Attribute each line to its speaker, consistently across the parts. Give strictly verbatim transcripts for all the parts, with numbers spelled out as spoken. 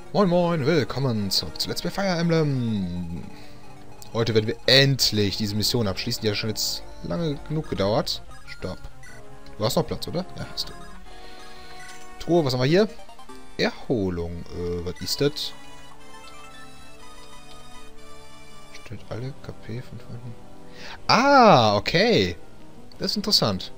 Speaker 1: Moin moin, willkommen zurück zu Let's Play Fire Emblem. Heute werden wir endlich diese Mission abschließen. Die hat schon jetzt lange genug gedauert. Stopp. Du hast noch Platz, oder? Ja, hast du. Truhe, was haben wir hier? Erholung. Äh, was ist das? Stellt alle K P von Freunden. Ah, okay. Das ist interessant.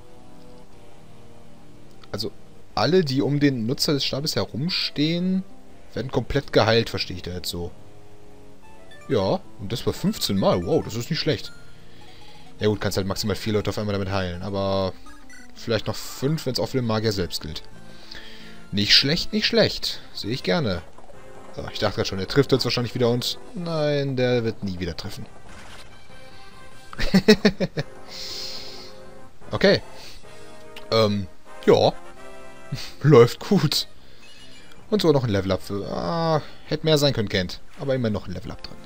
Speaker 1: Also, alle, die um den Nutzer des Stabes herumstehen, werden komplett geheilt, verstehe ich da jetzt so. Ja, und das war fünfzehn Mal. Wow, das ist nicht schlecht. Ja gut, kannst halt maximal vier Leute auf einmal damit heilen, aber vielleicht noch fünf, wenn es auch für den Magier selbst gilt. Nicht schlecht, nicht schlecht. Sehe ich gerne. So, ich dachte gerade schon, der trifft jetzt wahrscheinlich wieder und... Nein, der wird nie wieder treffen. Okay. Ähm, ja. Läuft gut. Und so noch ein Level-Up für... Ah, hätte mehr sein können, Kent. Aber immer noch ein Level-Up drin.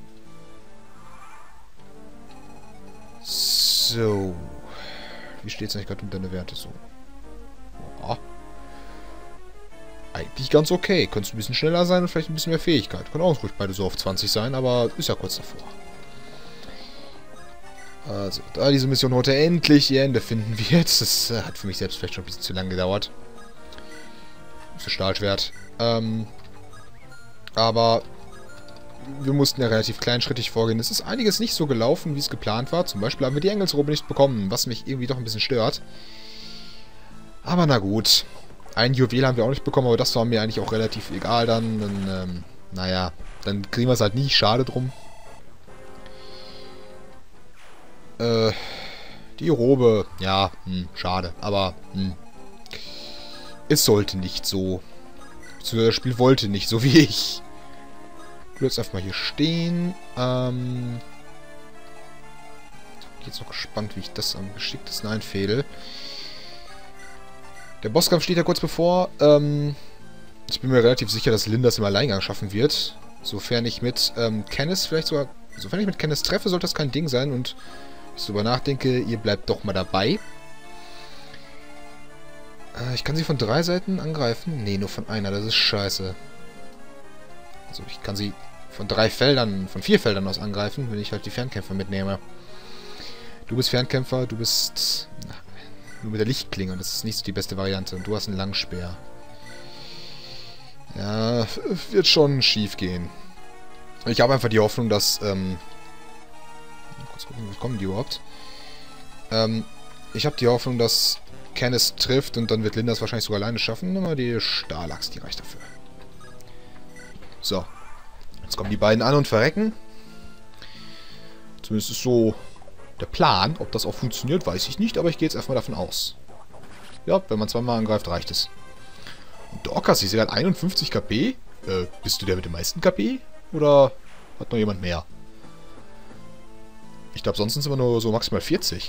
Speaker 1: So. Wie steht es eigentlich gerade um deine Werte so? Ja. Eigentlich ganz okay. Könnte ein bisschen schneller sein und vielleicht ein bisschen mehr Fähigkeit. Können auch ruhig beide so auf zwanzig sein, aber ist ja kurz davor. Also, da diese Mission heute endlich ihr Ende finden wird. Das äh, hat für mich selbst vielleicht schon ein bisschen zu lange gedauert. Für Stahlschwert. Ähm, aber wir mussten ja relativ kleinschrittig vorgehen. Es ist einiges nicht so gelaufen, wie es geplant war. Zum Beispiel haben wir die Engelsrobe nicht bekommen, was mich irgendwie doch ein bisschen stört. Aber na gut. Ein Juwel haben wir auch nicht bekommen, aber das war mir eigentlich auch relativ egal dann. dann ähm, naja, dann kriegen wir es halt nie. Schade drum. Äh, die Robe, ja, hm, schade. Aber, hm. Es sollte nicht so. Das Spiel wollte nicht, so wie ich. Ich will jetzt einfach mal hier stehen. Ähm. Ich bin jetzt noch gespannt, wie ich das am geschicktesten einfädel. Der Bosskampf steht ja kurz bevor. Ähm. Ich bin mir relativ sicher, dass Lyn das im Alleingang schaffen wird. Sofern ich mit ähm, Kenneth vielleicht sogar. Sofern ich mit Kenneth treffe, sollte das kein Ding sein. Und ich so darüber nachdenke, ihr bleibt doch mal dabei. Ich kann sie von drei Seiten angreifen? Nee, nur von einer. Das ist scheiße. Also ich kann sie von drei Feldern, von vier Feldern aus angreifen, wenn ich halt die Fernkämpfer mitnehme. Du bist Fernkämpfer, du bist na, nur mit der Lichtklinge und das ist nicht so die beste Variante. Und du hast einen Langspeer. Ja, wird schon schief gehen. Ich habe einfach die Hoffnung, dass, ähm... kurz gucken, wie kommen die überhaupt? Ähm, ich habe die Hoffnung, dass Kenneth trifft und dann wird Lyn das wahrscheinlich sogar alleine schaffen. Nimm mal die Stahlaxt, die reicht dafür. So. Jetzt kommen die beiden an und verrecken. Zumindest ist so der Plan. Ob das auch funktioniert, weiß ich nicht, aber ich gehe jetzt erstmal davon aus. Ja, wenn man zweimal angreift, reicht es. Und Dorcas, ich sehe gerade einundfünfzig K P. Äh, bist du der mit dem meisten K P? Oder hat noch jemand mehr? Ich glaube, sonst sind es immer nur so maximal vierzig.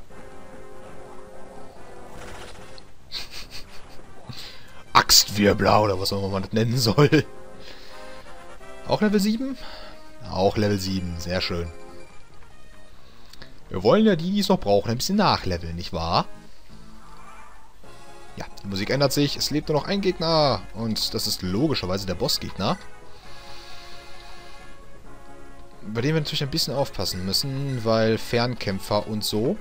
Speaker 1: Axtwirbler oder was auch immer man das nennen soll. Auch Level sieben? Auch Level sieben, sehr schön. Wir wollen ja die, die es noch brauchen, ein bisschen nachleveln, nicht wahr? Ja, die Musik ändert sich, es lebt nur noch ein Gegner und das ist logischerweise der Bossgegner. Bei dem wir natürlich ein bisschen aufpassen müssen, weil Fernkämpfer und so.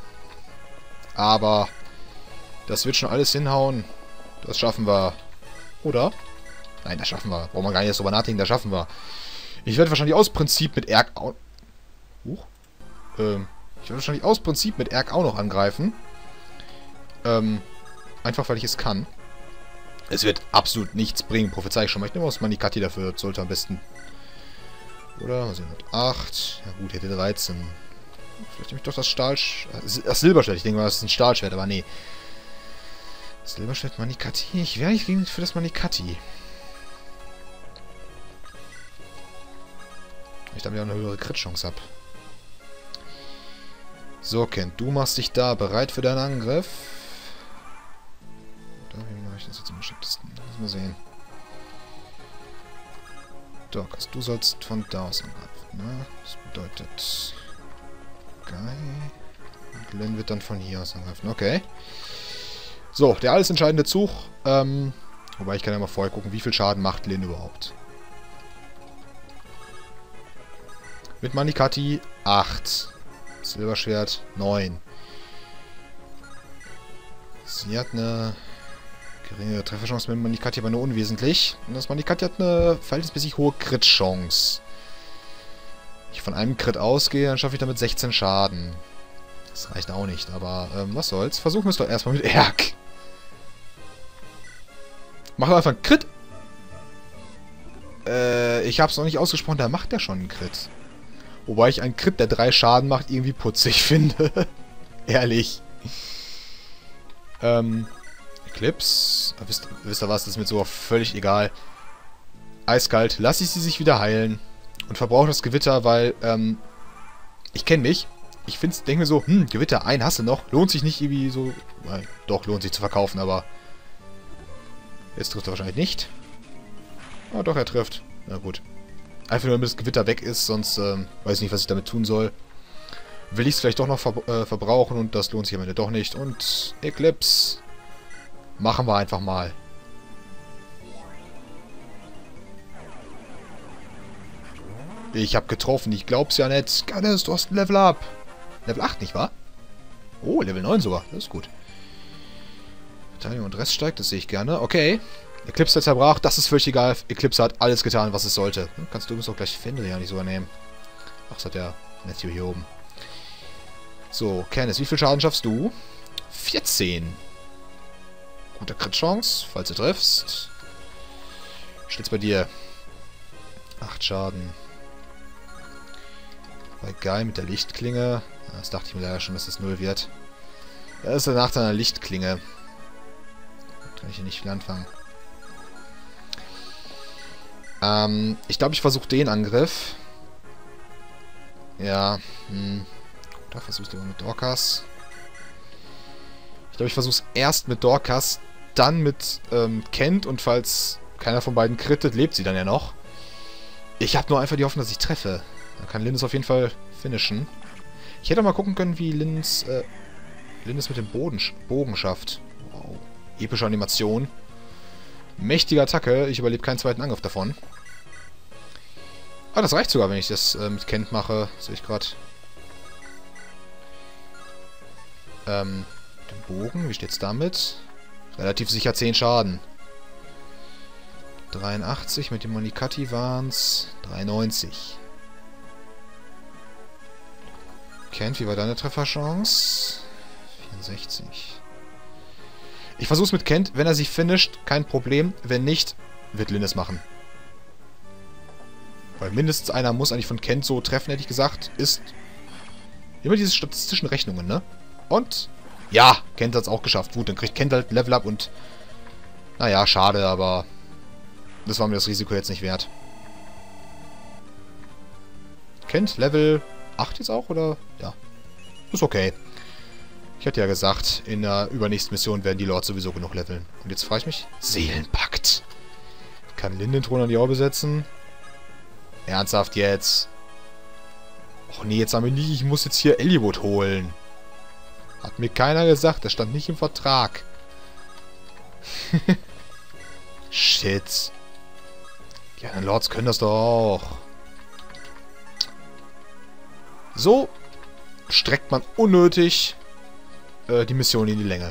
Speaker 1: Aber das wird schon alles hinhauen. Das schaffen wir. Oder? Nein, das schaffen wir. Brauchen wir gar nicht erst drüber nachdenken, das schaffen wir. Ich werde wahrscheinlich aus Prinzip mit Erk auch... Huch. Ähm, ich werde wahrscheinlich aus Prinzip mit Erk auch noch angreifen. Ähm, einfach weil ich es kann. Es wird absolut nichts bringen, prophezei ich schon mal. Ich nehme aus Manikatti dafür, das sollte am besten... Oder? Was sind das? acht. Ja gut, hätte dreizehn. Vielleicht nehme ich doch das Stahl... Das Silberschwert. Ich denke mal, das ist ein Stahlschwert, aber nee. Silberschwert Manikatti. Ich wäre nicht gegen für das Manikatti. Ich damit auch eine höhere Crit-Chance habe. So, Kent, du machst dich da bereit für deinen Angriff. Oder wie mache ich das jetzt am geschicktesten? Lass mal sehen. Dorcas, du sollst von da aus angreifen. Ne? Das bedeutet... Guy. Und Lyn wird dann von hier aus angreifen. Okay. So, der alles entscheidende Zug. Ähm, Wobei, ich kann ja mal vorher gucken, wie viel Schaden macht Lin überhaupt. Mit Manikatti acht. Silberschwert neun. Sie hat eine geringe Trefferchance mit Manikatti, aber nur unwesentlich. Und das Manikatti hat eine verhältnismäßig hohe Crit-Chance. Wenn ich von einem Crit ausgehe, dann schaffe ich damit sechzehn Schaden. Das reicht auch nicht, aber ähm, was soll's. Versuchen wir es doch erstmal mit Erk. Mach einfach einen Crit. Äh, ich hab's noch nicht ausgesprochen, da macht der schon einen Crit. Wobei ich einen Crit, der drei Schaden macht, irgendwie putzig finde. Ehrlich. Ähm, Eclipse. Wisst, wisst ihr was, das ist mir so völlig egal. Eiskalt. Lass ich sie sich wieder heilen. Und verbrauche das Gewitter, weil, ähm, ich kenne mich. Ich find's, denke mir so, hm, Gewitter, einen hast du noch. Lohnt sich nicht irgendwie so... Nein, doch, lohnt sich zu verkaufen, aber... Jetzt trifft er wahrscheinlich nicht. Ah, doch, er trifft. Na gut. Einfach nur, damit das Gewitter weg ist, sonst ähm, weiß ich nicht, was ich damit tun soll. Will ich es vielleicht doch noch ver äh, verbrauchen und das lohnt sich am Ende doch nicht. Und Eclipse machen wir einfach mal. Ich habe getroffen, ich glaub's ja nicht. Gannes, du hast ein Level Up. Level acht, nicht wahr? Oh, Level neun sogar. Das ist gut. Verteidigung und Rest steigt, das sehe ich gerne. Okay. Eclipse hat zerbrach, das ist völlig egal. Eclipse hat alles getan, was es sollte. Hm, kannst du übrigens auch gleich Fendel ja nicht so übernehmen. Ach, das hat der Matthew hier oben. So, Candice, wie viel Schaden schaffst du? vierzehn. Gute Crit-Chance, falls du triffst. Steht's bei dir. acht Schaden. Bei Guy mit der Lichtklinge. Das dachte ich mir leider schon, dass das null wird. Das ist der Nachteil einer Lichtklinge. Kann ich hier nicht viel anfangen. Ähm, ich glaube, ich versuche den Angriff. Ja, hm. Da versuche ich aber mit Dorcas. Ich glaube, ich versuche es erst mit Dorcas, dann mit ähm, Kent und falls keiner von beiden crittet, lebt sie dann ja noch. Ich habe nur einfach die Hoffnung, dass ich treffe. Dann kann Lynn es auf jeden Fall finishen. Ich hätte mal gucken können, wie Lynn's, äh, Lynn es mit dem Boden, Bogen schafft. Wow. Epische Animation. Mächtige Attacke. Ich überlebe keinen zweiten Angriff davon. Ah, das reicht sogar, wenn ich das äh, mit Kent mache. Sehe ich gerade. Ähm, den Bogen. Wie steht's damit? Relativ sicher zehn Schaden. dreiundachtzig. Mit dem Manikatti waren's dreiundneunzig. Kent, wie war deine Trefferchance? vierundsechzig. Ich versuch's mit Kent. Wenn er sich finisht, kein Problem. Wenn nicht, wird Lynn es machen. Weil mindestens einer muss eigentlich von Kent so treffen, hätte ich gesagt. Ist immer diese statistischen Rechnungen, ne? Und? Ja, Kent hat's auch geschafft. Gut, dann kriegt Kent halt ein Level Up und... Naja, schade, aber... Das war mir das Risiko jetzt nicht wert. Kent, Level acht jetzt auch, oder? Ja. Ist okay. Ich hatte ja gesagt, in der übernächsten Mission werden die Lords sowieso genug leveln. Und jetzt frage ich mich... Seelenpakt. Kann Lynn den Thron an die Haube setzen? Ernsthaft jetzt? Och nee, jetzt sagen wir nicht, ich muss jetzt hier Eliwood holen. Hat mir keiner gesagt, das stand nicht im Vertrag. Shit. Die anderen Lords können das doch auch. So streckt man unnötig äh, die Mission in die Länge.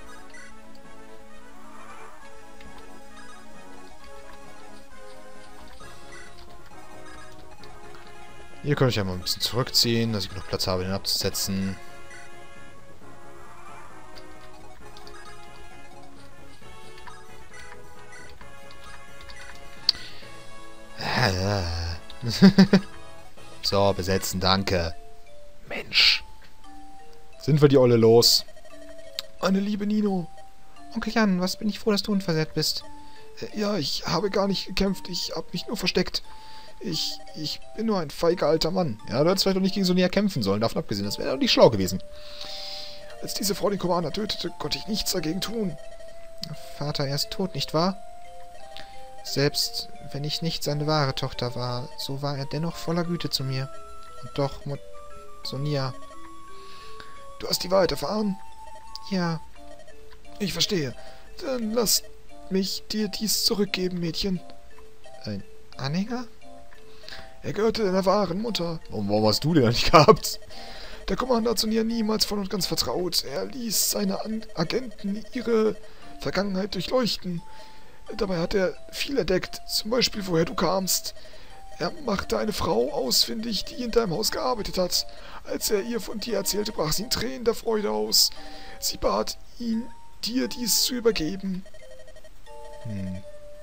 Speaker 1: Hier könnte ich ja mal ein bisschen zurückziehen, dass ich genug Platz habe, den abzusetzen. So, besetzen, danke. Mensch. Sind wir die Olle los? Meine liebe Nino. Onkel Jan, was bin ich froh, dass du unversehrt bist. Äh, ja, ich habe gar nicht gekämpft. Ich habe mich nur versteckt. Ich, ich bin nur ein feiger alter Mann. Ja, du hättest vielleicht doch nicht gegen Sonia kämpfen sollen. Davon abgesehen, das wäre doch nicht schlau gewesen. Als diese Frau den Commander tötete, konnte ich nichts dagegen tun. Vater, er ist tot, nicht wahr? Selbst wenn ich nicht seine wahre Tochter war, so war er dennoch voller Güte zu mir. Und doch, Mut Sonia. Du hast die Wahrheit erfahren? Ja. Ich verstehe. Dann lass mich dir dies zurückgeben, Mädchen. Ein Anhänger? Er gehörte deiner wahren Mutter. Und warum hast du den nicht gehabt? Der Kommandant hat zu ihr niemals voll und ganz vertraut. Er ließ seine An Agenten ihre Vergangenheit durchleuchten. Dabei hat er viel entdeckt, zum Beispiel, woher du kamst. Er machte eine Frau ausfindig, die in deinem Haus gearbeitet hat. Als er ihr von dir erzählte, brach sie in Tränen der Freude aus. Sie bat ihn, dir dies zu übergeben. Hm.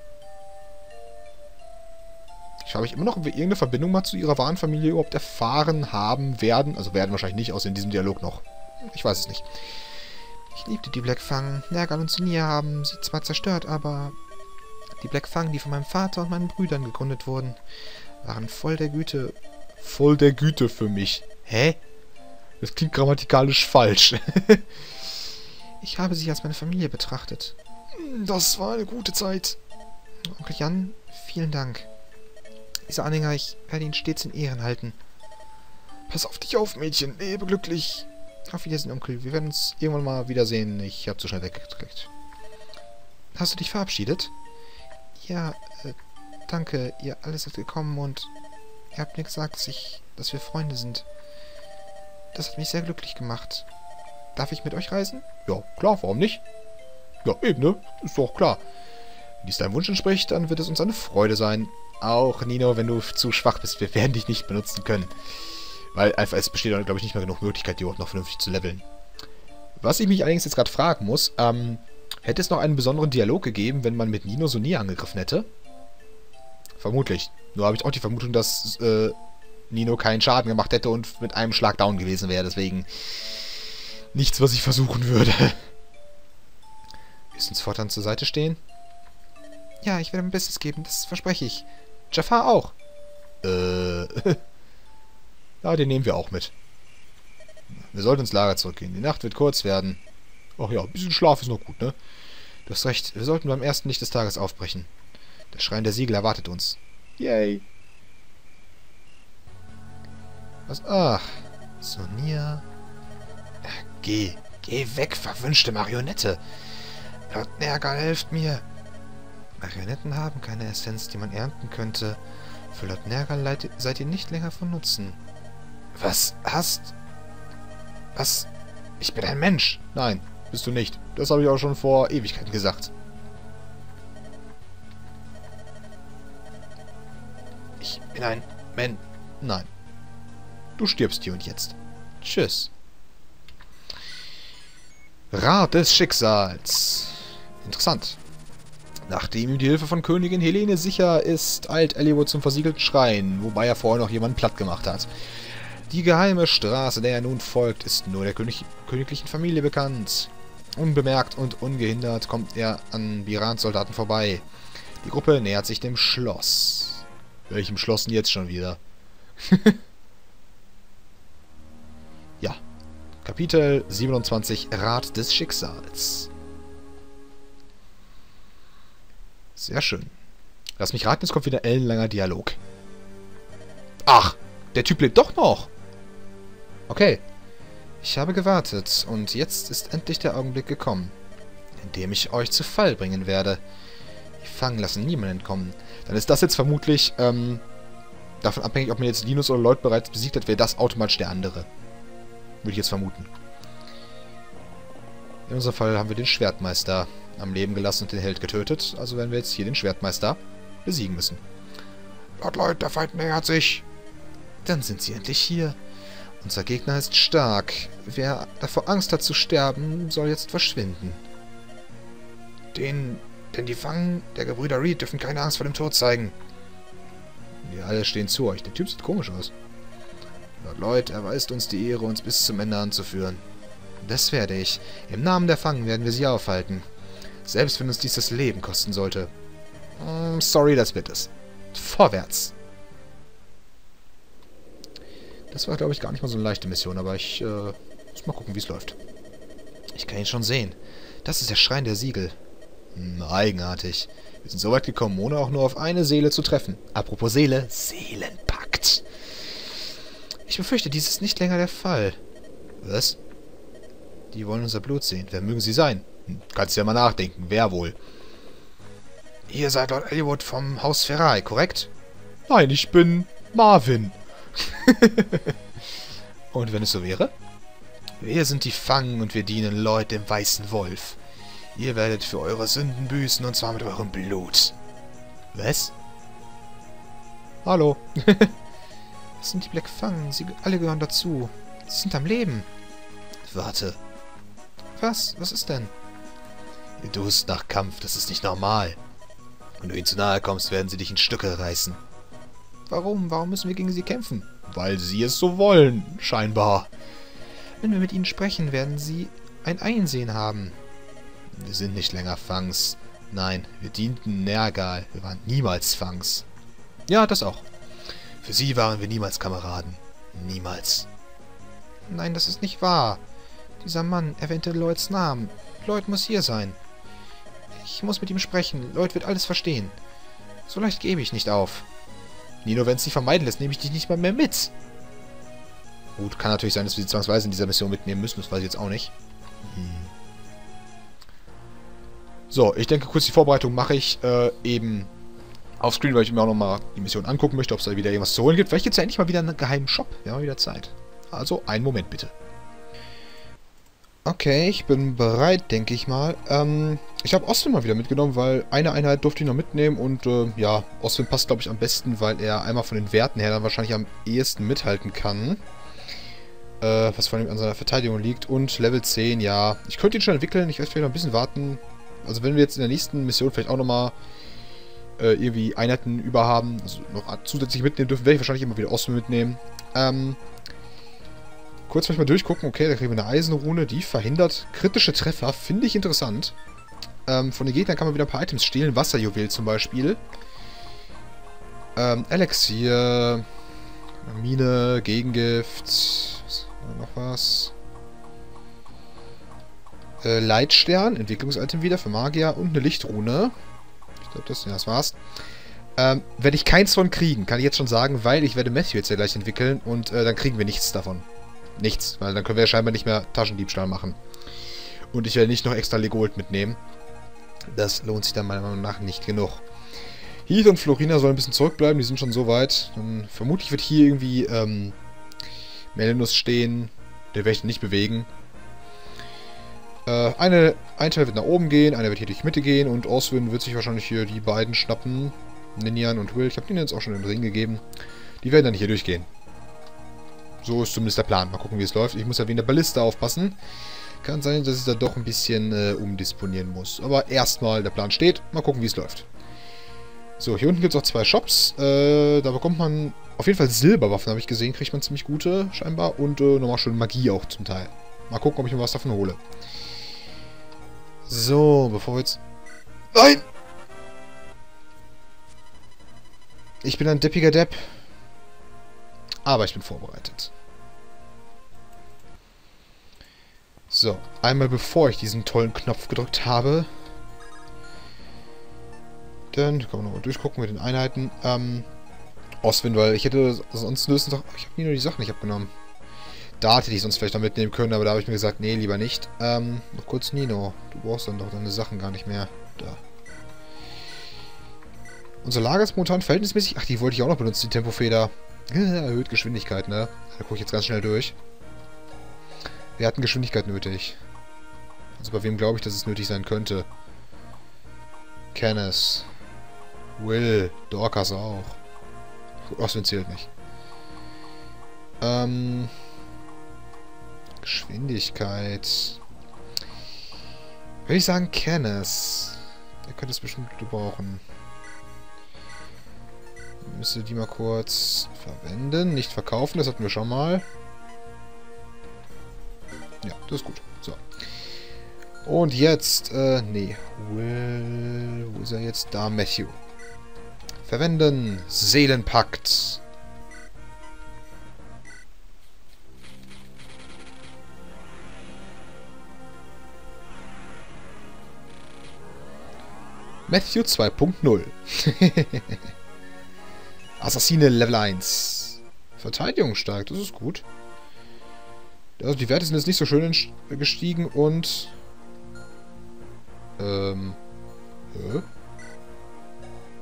Speaker 1: Ich frage mich immer noch, ob wir irgendeine Verbindung mal zu ihrer wahren Familie überhaupt erfahren haben werden. Also werden wahrscheinlich nicht, außer in diesem Dialog noch. Ich weiß es nicht. Ich liebte die Black Fang. Nergal und Sonia haben sie zwar zerstört, aber die Black Fang, die von meinem Vater und meinen Brüdern gegründet wurden, waren voll der Güte. Voll der Güte für mich. Hä? Das klingt grammatikalisch falsch. Ich habe sie als meine Familie betrachtet. Das war eine gute Zeit. Onkel Jan, vielen Dank. Dieser Anhänger, ich werde ihn stets in Ehren halten. Pass auf dich auf, Mädchen. Lebe glücklich. Auf Wiedersehen, Onkel. Wir werden uns irgendwann mal wiedersehen. Ich habe zu schnell weggekriegt. Hast du dich verabschiedet? Ja, äh, danke. Ihr alles seid gekommen und ihr habt mir gesagt, dass ich, dass wir Freunde sind. Das hat mich sehr glücklich gemacht. Darf ich mit euch reisen? Ja, klar, warum nicht? Ja, eben, ne? Ist doch klar. Wenn dies deinem Wunsch entspricht, dann wird es uns eine Freude sein. Auch, Nino, wenn du zu schwach bist, wir werden dich nicht benutzen können. Weil einfach, es besteht, glaube ich, nicht mehr genug Möglichkeit, die überhaupt noch vernünftig zu leveln. Was ich mich allerdings jetzt gerade fragen muss, ähm, hätte es noch einen besonderen Dialog gegeben, wenn man mit Nino Sonia angegriffen hätte? Vermutlich. Nur habe ich auch die Vermutung, dass äh, Nino keinen Schaden gemacht hätte und mit einem Schlag down gewesen wäre. Deswegen nichts, was ich versuchen würde. Willst du uns fortan zur Seite stehen? Ja, ich werde mein Bestes geben, das verspreche ich. Jafar auch. Äh... Ja, den nehmen wir auch mit. Wir sollten ins Lager zurückgehen. Die Nacht wird kurz werden. Ach ja, ein bisschen Schlaf ist noch gut, ne? Du hast recht, wir sollten beim ersten Licht des Tages aufbrechen. Der Schrein der Siegel erwartet uns. Yay! Was? Ach, Sonia. Ach, geh, geh weg, verwünschte Marionette. Lord Nergal, helft mir. Marionetten haben keine Essenz, die man ernten könnte. Für Lord Nergal seid ihr nicht länger von Nutzen. Was hast... Was? Ich bin ein Mensch. Nein, bist du nicht. Das habe ich auch schon vor Ewigkeiten gesagt. Ich bin ein Mensch. Nein. Du stirbst hier und jetzt. Tschüss. Rat des Schicksals. Interessant. Nachdem ihm die Hilfe von Königin Helene sicher ist, eilt Eliwood zum versiegelten Schrein, wobei er vorher noch jemanden platt gemacht hat. Die geheime Straße, der er nun folgt, ist nur der König königlichen Familie bekannt. Unbemerkt und ungehindert kommt er an Birans Soldaten vorbei. Die Gruppe nähert sich dem Schloss. Welchem Schloss denn jetzt schon wieder? Ja. Kapitel siebenundzwanzig, Rat des Schicksals. Sehr schön. Lass mich raten, es kommt wieder ein ellenlanger Dialog. Ach, der Typ lebt doch noch. Okay. Ich habe gewartet und jetzt ist endlich der Augenblick gekommen, in dem ich euch zu Fall bringen werde. Die Fang lassen niemanden entkommen. Dann ist das jetzt vermutlich ähm, davon abhängig, ob man jetzt Linus oder Lloyd bereits besiegt hat, wäre das automatisch der andere. Würde ich jetzt vermuten. In unserem Fall haben wir den Schwertmeister am Leben gelassen und den Held getötet. Also werden wir jetzt hier den Schwertmeister besiegen müssen. Lord Lloyd, der Feind nähert sich. Dann sind sie endlich hier. Unser Gegner ist stark. Wer davor Angst hat zu sterben, soll jetzt verschwinden. Den, denn die Fang der Gebrüder Reed dürfen keine Angst vor dem Tod zeigen. Wir alle stehen zu euch. Der Typ sieht komisch aus. Lord Lloyd erweist uns die Ehre, uns bis zum Ende anzuführen. Das werde ich. Im Namen der Fang werden wir sie aufhalten. Selbst wenn uns dies das Leben kosten sollte. Mm, sorry, das wird es. Vorwärts! Das war, glaube ich, gar nicht mal so eine leichte Mission, aber ich äh, muss mal gucken, wie es läuft. Ich kann ihn schon sehen. Das ist der Schrein der Siegel. Hm, eigenartig. Wir sind so weit gekommen, ohne auch nur auf eine Seele zu treffen. Apropos Seele, Seelenpakt. Ich befürchte, dies ist nicht länger der Fall. Was? Die wollen unser Blut sehen. Wer mögen sie sein? Hm, kannst ja mal nachdenken. Wer wohl? Ihr seid Lord Eliwood vom Haus Ferrai, korrekt? Nein, ich bin Marvin. Und wenn es so wäre? Wir sind die Fang und wir dienen Lloyd dem Weißen Wolf. Ihr werdet für eure Sünden büßen, und zwar mit eurem Blut. Was? Hallo. Das sind die Black Fang. Sie alle gehören dazu. Sie sind am Leben. Warte. Was? Was ist denn? Ihr Durst nach Kampf, das ist nicht normal. Wenn du ihnen zu nahe kommst, werden sie dich in Stücke reißen. Warum? Warum müssen wir gegen sie kämpfen? Weil sie es so wollen, scheinbar. Wenn wir mit ihnen sprechen, werden sie ein Einsehen haben. Wir sind nicht länger Fangs. Nein, wir dienten Nergal. Wir waren niemals Fangs. Ja, das auch. Für sie waren wir niemals Kameraden. Niemals. Nein, das ist nicht wahr. Dieser Mann erwähnte Lloyds Namen. Lloyd muss hier sein. Ich muss mit ihm sprechen. Lloyd wird alles verstehen. So leicht gebe ich nicht auf. Nino, wenn es sich vermeiden lässt, nehme ich dich nicht mal mehr mit. Gut, kann natürlich sein, dass wir sie zwangsweise in dieser Mission mitnehmen müssen. Das weiß ich jetzt auch nicht. Hm. So, ich denke, kurz die Vorbereitung mache ich äh, eben auf Screen, weil ich mir auch nochmal die Mission angucken möchte, ob es da wieder irgendwas zu holen gibt. Vielleicht gibt es ja endlich mal wieder einen geheimen Shop. Wir haben wieder Zeit. Also, einen Moment bitte. Okay, ich bin bereit, denke ich mal. Ähm, ich habe Oswin mal wieder mitgenommen, weil eine Einheit durfte ich noch mitnehmen und äh, ja, Oswin passt, glaube ich, am besten, weil er einmal von den Werten her dann wahrscheinlich am ehesten mithalten kann. Äh, was vor allem an seiner Verteidigung liegt. Und Level zehn, ja. Ich könnte ihn schon entwickeln, ich werde vielleicht noch ein bisschen warten. Also wenn wir jetzt in der nächsten Mission vielleicht auch nochmal äh, irgendwie Einheiten über haben, also noch zusätzlich mitnehmen dürfen, werde ich wahrscheinlich immer wieder Oswin mitnehmen. Ähm... Kurz mal durchgucken. Okay, da kriegen wir eine Eisenrune, die verhindert kritische Treffer. Finde ich interessant. Ähm, von den Gegnern kann man wieder ein paar Items stehlen. Wasserjuwel zum Beispiel. Ähm, Elixier. Mine, Gegengift. Noch was. Äh, Leitstern, Entwicklungsitem wieder für Magier und eine Lichtrune. Ich glaube, das, ja, das war's. Ähm, werde ich keins von kriegen, kann ich jetzt schon sagen, weil ich werde Matthew jetzt ja gleich entwickeln und äh, dann kriegen wir nichts davon. Nichts, weil dann können wir ja scheinbar nicht mehr Taschendiebstahl machen. Und ich werde nicht noch extra Legold mitnehmen. Das lohnt sich dann meiner Meinung nach nicht genug. Heath und Florina sollen ein bisschen zurückbleiben, die sind schon so weit. Dann vermutlich wird hier irgendwie ähm, Melinus stehen. Den werde ich nicht bewegen. Äh, eine, ein Teil wird nach oben gehen, einer wird hier durch die Mitte gehen und Oswin wird sich wahrscheinlich hier die beiden schnappen. Ninian und Will. Ich habe denen jetzt auch schon den Ring gegeben. Die werden dann hier durchgehen. So ist zumindest der Plan. Mal gucken, wie es läuft. Ich muss ja wegen der Balliste aufpassen. Kann sein, dass ich da doch ein bisschen äh, umdisponieren muss. Aber erstmal, der Plan steht. Mal gucken, wie es läuft. So, hier unten gibt es auch zwei Shops. Äh, da bekommt man auf jeden Fall Silberwaffen, habe ich gesehen. Kriegt man ziemlich gute, scheinbar. Und äh, nochmal schön Magie auch zum Teil. Mal gucken, ob ich mir was davon hole. So, bevor wir jetzt... Nein! Ich bin ein deppiger Depp. Aber ich bin vorbereitet. So, einmal bevor ich diesen tollen Knopf gedrückt habe. Dann können wir nochmal durchgucken mit den Einheiten. Ähm, Oswin, weil ich hätte sonst lösen doch. Ich habe nie nur die Sachen nicht abgenommen. Da hätte ich sonst vielleicht noch mitnehmen können, aber da habe ich mir gesagt, nee, lieber nicht. Ähm, noch kurz Nino. Du brauchst dann doch deine Sachen gar nicht mehr. Da. Unser Lager ist momentan verhältnismäßig... Ach, die wollte ich auch noch benutzen, die Tempofeder. Erhöht Geschwindigkeit, ne? Da gucke ich jetzt ganz schnell durch. Wir hatten Geschwindigkeit nötig. Also bei wem glaube ich, dass es nötig sein könnte? Kenneth. Will. Dorcas auch. Oswin zählt nicht. Ähm... Geschwindigkeit. Würde ich sagen Kenneth. Der könnte es bestimmt gebrauchen. Müsste die mal kurz verwenden. Nicht verkaufen, das hatten wir schon mal. Ja, das ist gut. So. Und jetzt, äh, nee. Will, wo ist er jetzt? Da, Matthew. Verwenden. Seelenpakt. Matthew zwei Punkt null. Assassine Level eins. Verteidigung stark, das ist gut. Also die Werte sind jetzt nicht so schön gestiegen und... Ähm... Hä?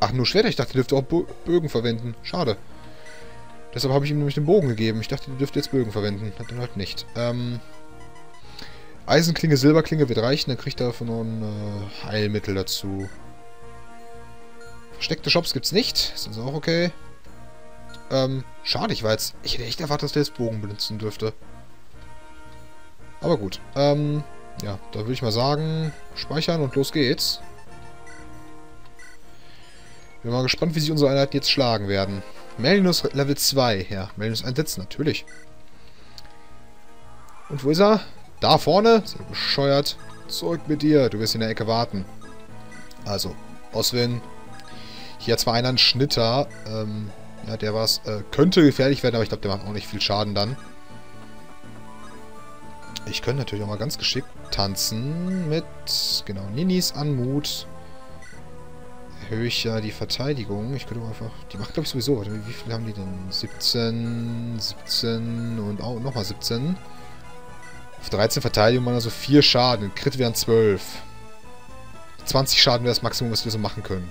Speaker 1: Ach, nur Schwerter. Ich dachte, der dürfte auch Bo Bögen verwenden. Schade. Deshalb habe ich ihm nämlich den Bogen gegeben. Ich dachte, der dürfte jetzt Bögen verwenden. Hat er halt nicht. Ähm... Eisenklinge, Silberklinge wird reichen. Dann kriegt er davon noch ein äh, Heilmittel dazu. Versteckte Shops gibt's nicht. Ist also auch okay. Ähm, schade, ich war jetzt... Ich hätte echt erwartet, dass der jetzt Bogen benutzen dürfte. Aber gut. Ähm, ja, da würde ich mal sagen, speichern und los geht's. Bin mal gespannt, wie sich unsere Einheiten jetzt schlagen werden. Melinus Level zwei. Ja, Melinus einsetzen, natürlich. Und wo ist er? Da vorne? Sehr bescheuert. Zurück mit dir. Du wirst in der Ecke warten. Also, Oswin. Hier zwar einer ein Schnitter. Ähm, ja, der war's. Äh, könnte gefährlich werden, aber ich glaube, der macht auch nicht viel Schaden dann. Ich könnte natürlich auch mal ganz geschickt tanzen mit, genau, Ninis Anmut. Erhöhe ich ja die Verteidigung. Ich könnte einfach... Die macht, glaube ich, sowieso... Warte, wie viel haben die denn? siebzehn, siebzehn und auch nochmal siebzehn. Auf dreizehn Verteidigung machen also vier Schaden. Crit wären zwölf. zwanzig Schaden wäre das Maximum, was wir so machen können.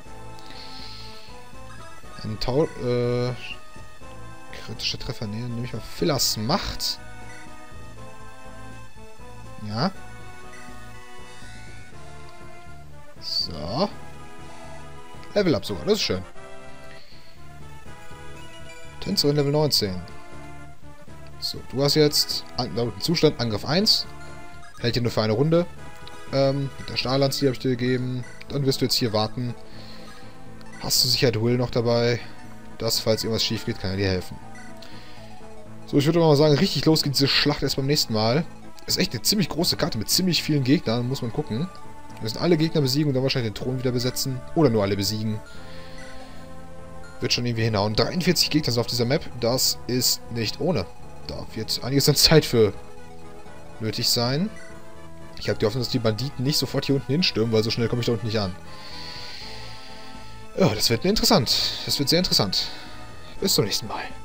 Speaker 1: Ein Tau... Äh... Kritischer Treffer. Ne, nehme ich mal Phillas Macht. Ja. So. Level up sogar, das ist schön. Tänzerin Level neunzehn. So, du hast jetzt laut dem Zustand Angriff eins. Hält dir nur für eine Runde. Ähm, mit der Stahllanze, die habe ich dir gegeben. Dann wirst du jetzt hier warten. Hast du sicher Duell noch dabei. Das, falls irgendwas schief geht, kann er dir helfen. So, ich würde mal sagen, richtig los geht diese Schlacht erst beim nächsten Mal. Ist echt eine ziemlich große Karte mit ziemlich vielen Gegnern, muss man gucken. Wir müssen alle Gegner besiegen und dann wahrscheinlich den Thron wieder besetzen. Oder nur alle besiegen. Wird schon irgendwie hinhauen. dreiundvierzig Gegner sind auf dieser Map. Das ist nicht ohne. Da wird einiges an Zeit für nötig sein. Ich habe die Hoffnung, dass die Banditen nicht sofort hier unten hinstürmen, weil so schnell komme ich da unten nicht an. Ja, das wird interessant. Das wird sehr interessant. Bis zum nächsten Mal.